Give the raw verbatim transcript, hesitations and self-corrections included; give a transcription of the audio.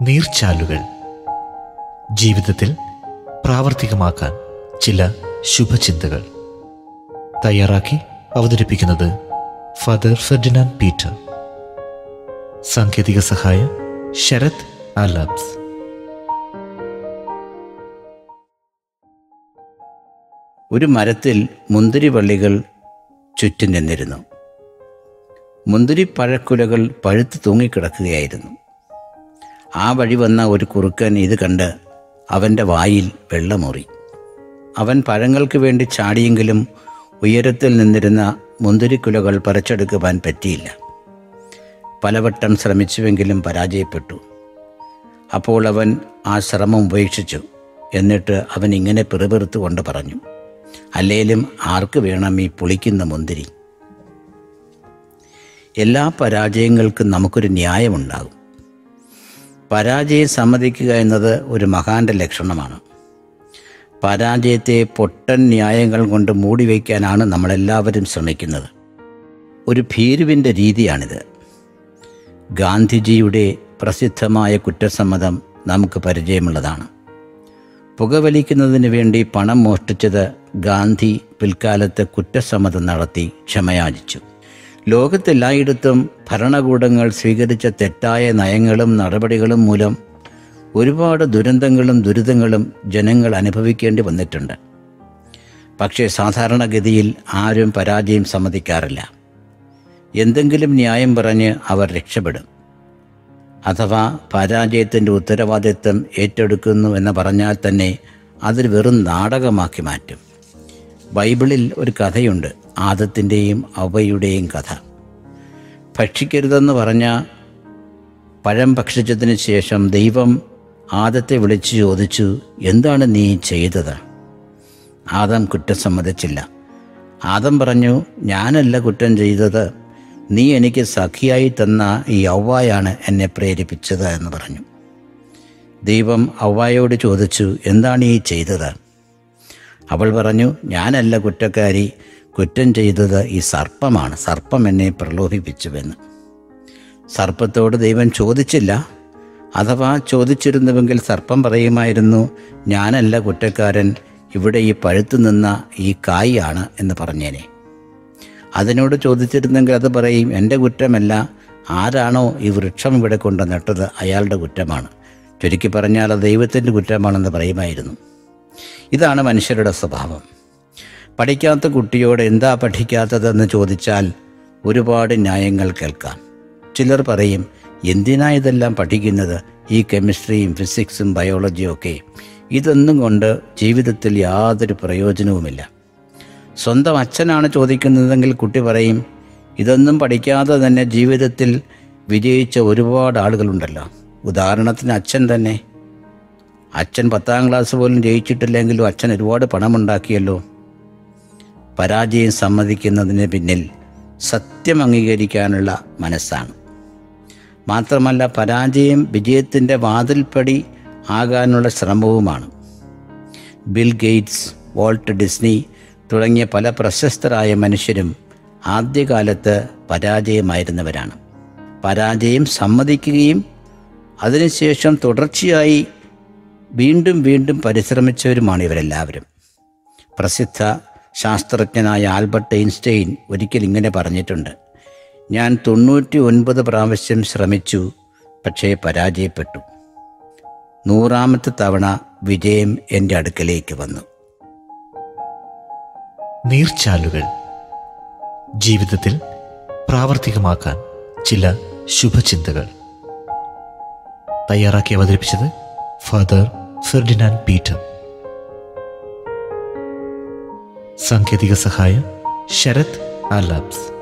നീർച്ചാലുകൾ. ജീവിതത്തിൽ പ്രാവർത്തികമാക്കാൻ ചില ശുഭചിന്തകൾ. തയ്യാറാക്കി അവതരിപ്പിക്കുന്നത് ഫാദർ ഫെർഡിനാൻഡ് പീറ്റർ. സാങ്കേതിക സഹായം ശരത് ആലാബ്സ്. ഒരു മരത്തിൽ മുന്തിരിവള്ളികൾ ചുറ്റും നിന്നിരുന്നു. മുന്തിരി പഴക്കുലകൾ പഴുത്ത് തൂങ്ങിക്കിടക്കുകയായിരുന്നു. ആ വഴി വന്ന ഒരു കുറുക്കൻ ഇത് കണ്ട് അവൻ്റെ വായിൽ വെള്ളമൂറി. അവൻ പഴങ്ങൾക്ക് വേണ്ടി ചാടിയെങ്കിലും ഉയരത്തിൽ നിന്നിരുന്ന മുന്തിരിക്കുലകൾ പറിച്ചെടുക്കുവാൻ പറ്റിയില്ല. പലവട്ടം ശ്രമിച്ചുവെങ്കിലും പരാജയപ്പെട്ടു. അപ്പോൾ അവൻ ആ ശ്രമം ഉപേക്ഷിച്ചു. എന്നിട്ട് അവൻ ഇങ്ങനെ പിറുപിറുത്തുകൊണ്ട് പറഞ്ഞു, അല്ലേലും ആർക്ക് വേണം ഈ പുളിക്കുന്ന മുന്തിരി? എല്ലാ പരാജയങ്ങൾക്കും നമുക്കൊരു ന്യായമുണ്ടാകും. പരാജയം സമ്മതിക്കുക എന്നത് ഒരു മഹാന്റെ ലക്ഷണമാണ്. പരാജയത്തെ പൊട്ടൻ ന്യായങ്ങൾ കൊണ്ട് മൂടിവയ്ക്കാനാണ് നമ്മളെല്ലാവരും ശ്രമിക്കുന്നത്. ഒരു ഭീരുവിൻ്റെ രീതിയാണിത്. ഗാന്ധിജിയുടെ പ്രസിദ്ധമായ കുറ്റസമ്മതം നമുക്ക് പരിചയമുള്ളതാണ്. പുകവലിക്കുന്നതിന് വേണ്ടി പണം മോഷ്ടിച്ചത് ഗാന്ധി പിൽക്കാലത്ത് കുറ്റസമ്മതം നടത്തി ക്ഷമയാചിച്ചു. ലോകത്തെല്ലായിടത്തും ഭരണകൂടങ്ങൾ സ്വീകരിച്ച തെറ്റായ നയങ്ങളും നടപടികളും മൂലം ഒരുപാട് ദുരന്തങ്ങളും ദുരിതങ്ങളും ജനങ്ങൾ അനുഭവിക്കേണ്ടി വന്നിട്ടുണ്ട്. പക്ഷേ സാധാരണഗതിയിൽ ആരും പരാജയം സമ്മതിക്കാറില്ല. എന്തെങ്കിലും ന്യായം പറഞ്ഞ് അവർ രക്ഷപ്പെടും. അഥവാ പരാജയത്തിൻ്റെ ഉത്തരവാദിത്വം ഏറ്റെടുക്കുന്നു എന്ന് പറഞ്ഞാൽ തന്നെ അതൊരു വെറും നാടകമാക്കി മാറ്റും. ബൈബിളിൽ ഒരു കഥയുണ്ട്, ആദത്തിൻ്റെയും അവയുടെയും കഥ. ഭക്ഷിക്കരുതെന്ന് പറഞ്ഞ പഴം ഭക്ഷിച്ചതിന് ശേഷം ദൈവം ആദത്തെ വിളിച്ചു ചോദിച്ചു, എന്താണ് നീ ചെയ്തത്? ആദം കുറ്റം സമ്മതിച്ചില്ല. ആദം പറഞ്ഞു, ഞാനല്ല കുറ്റം ചെയ്തത്, നീ എനിക്ക് സഖിയായി തന്ന ഈ യൗവ്വയാണ് എന്നെ പ്രേരിപ്പിച്ചത് എന്ന് പറഞ്ഞു. ദൈവം യൗവ്വയോട് ചോദിച്ചു, എന്താണ് ഈ ചെയ്തത്? അവൾ പറഞ്ഞു, ഞാനല്ല കുറ്റക്കാരി, കുറ്റം ചെയ്തത് ഈ സർപ്പമാണ്, സർപ്പം എന്നെ പ്രലോഭിപ്പിച്ചുവെന്ന്. സർപ്പത്തോട് ദൈവം ചോദിച്ചില്ല. അഥവാ ചോദിച്ചിരുന്നുവെങ്കിൽ സർപ്പം പറയുമായിരുന്നു, ഞാനല്ല കുറ്റക്കാരൻ, ഇവിടെ ഈ പഴുത്തു നിന്ന ഈ കായാണ് എന്ന് പറഞ്ഞേനെ. അതിനോട് ചോദിച്ചിരുന്നെങ്കിൽ അത് പറയും, എൻ്റെ കുറ്റമല്ല, ആരാണോ ഈ വൃക്ഷം ഇവിടെ കൊണ്ട് നട്ടത് അയാളുടെ കുറ്റമാണ്, ചുരുക്കി പറഞ്ഞാൽ അത് ദൈവത്തിൻ്റെ കുറ്റമാണെന്ന് പറയുമായിരുന്നു. ഇതാണ് മനുഷ്യരുടെ സ്വഭാവം. പഠിക്കാത്ത കുട്ടിയോട് എന്താ പഠിക്കാത്തതെന്ന് ചോദിച്ചാൽ ഒരുപാട് ന്യായങ്ങൾ കേൾക്കാം. ചിലർ പറയും, എന്തിനാ ഇതെല്ലാം പഠിക്കുന്നത്, ഈ കെമിസ്ട്രിയും ഫിസിക്സും ബയോളജിയും ഒക്കെ, ഇതൊന്നും കൊണ്ട് ജീവിതത്തിൽ യാതൊരു പ്രയോജനവുമില്ല. സ്വന്തം അച്ഛനാണ് ചോദിക്കുന്നതെങ്കിൽ കുട്ടി പറയും, ഇതൊന്നും പഠിക്കാതെ തന്നെ ജീവിതത്തിൽ വിജയിച്ച ഒരുപാട് ആളുകളുണ്ടല്ലോ. ഉദാഹരണത്തിന് അച്ഛൻ തന്നെ. അച്ഛൻ പത്താം ക്ലാസ് പോലും ജയിച്ചിട്ടില്ലെങ്കിലും അച്ഛൻ ഒരുപാട് പണമുണ്ടാക്കിയല്ലോ. പരാജയം സമ്മതിക്കുന്നതിന് പിന്നിൽ സത്യം അംഗീകരിക്കാനുള്ള മനസ്സാണ്. മാത്രമല്ല പരാജയം വിജയത്തിൻ്റെ വാതിൽപ്പടി ആകാനുള്ള ശ്രമവുമാണ്. ബിൽ ഗേറ്റ്സ്, വാൾട്ട് ഡിസ്നി തുടങ്ങിയ പല പ്രശസ്തരായ മനുഷ്യരും ആദ്യകാലത്ത് പരാജയമായിരുന്നവരാണ്. പരാജയം സമ്മതിക്കുകയും അതിനുശേഷം തുടർച്ചയായി വീണ്ടും വീണ്ടും പരിശ്രമിച്ചവരുമാണ് ഇവരെല്ലാവരും. പ്രസിദ്ധ ശാസ്ത്രജ്ഞനായ ആൽബർട്ട് ഐൻസ്റ്റൈൻ ഒരിക്കൽ ഇങ്ങനെ പറഞ്ഞിട്ടുണ്ട്, ഞാൻ തൊണ്ണൂറ്റി ഒൻപത് പ്രാവശ്യം ശ്രമിച്ചു, പക്ഷേ പരാജയപ്പെട്ടു. നൂറാമത്തെ തവണ വിജയം എൻ്റെ അടുക്കലേക്ക് വന്നു. നീർച്ചാലുകൾ. ജീവിതത്തിൽ പ്രാവർത്തികമാക്കാൻ ചില ശുഭചിന്തകൾ. തയ്യാറാക്കി അവതരിപ്പിച്ചത് ഫാദർ ഫെർഡിനാൻഡ് പീറ്റർ. സാങ്കേതിക സഹായം ശരത് ആലാബ്സ്.